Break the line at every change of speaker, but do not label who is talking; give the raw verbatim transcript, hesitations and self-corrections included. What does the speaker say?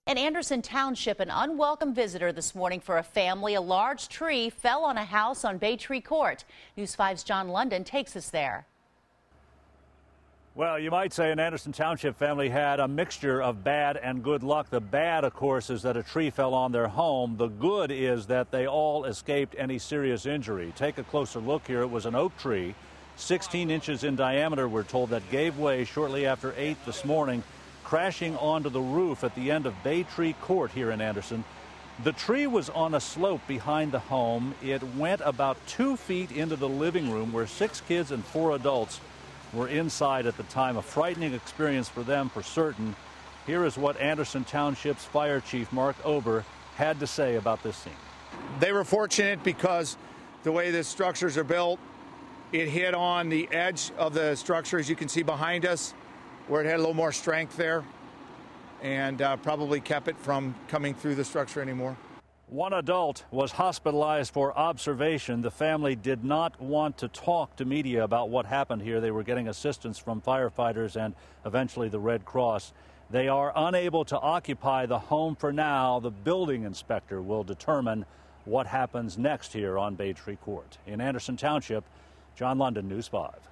In Anderson Township, an unwelcome visitor this morning for a family. A large tree fell on a house on Bay Tree Court. News five's John London takes us there.
Well, you might say an Anderson Township family had a mixture of bad and good luck. The bad, of course, is that a tree fell on their home. The good is that they all escaped any serious injury. Take a closer look here. It was an oak tree, sixteen inches in diameter, we're told, that gave way shortly after eight this morning, crashing onto the roof at the end of Bay Tree Court here in Anderson. The tree was on a slope behind the home. It went about two feet into the living room where six kids and four adults were inside at the time. A frightening experience for them, for certain. Here is what Anderson Township's Fire Chief Mark Ober had to say about this scene.
They were fortunate because the way the structures are built, it hit on the edge of the structure, as you can see behind us, where it had a little more strength there, and uh, probably kept it from coming through the structure anymore.
One adult was hospitalized for observation. The family did not want to talk to media about what happened here. They were getting assistance from firefighters and eventually the Red Cross. They are unable to occupy the home for now. The building inspector will determine what happens next here on Bay Tree Court. In Anderson Township, John London, News five.